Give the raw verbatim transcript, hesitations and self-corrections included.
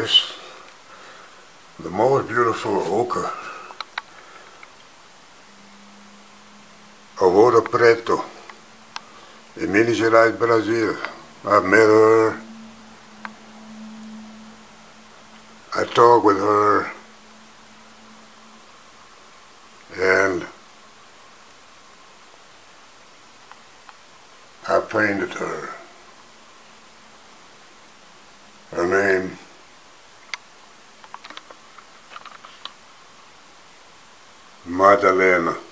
This, the most beautiful ochre of ouro preto in Minas Gerais, Brazil. I've met her, I talked with her, and I painted her. Her name Madalena.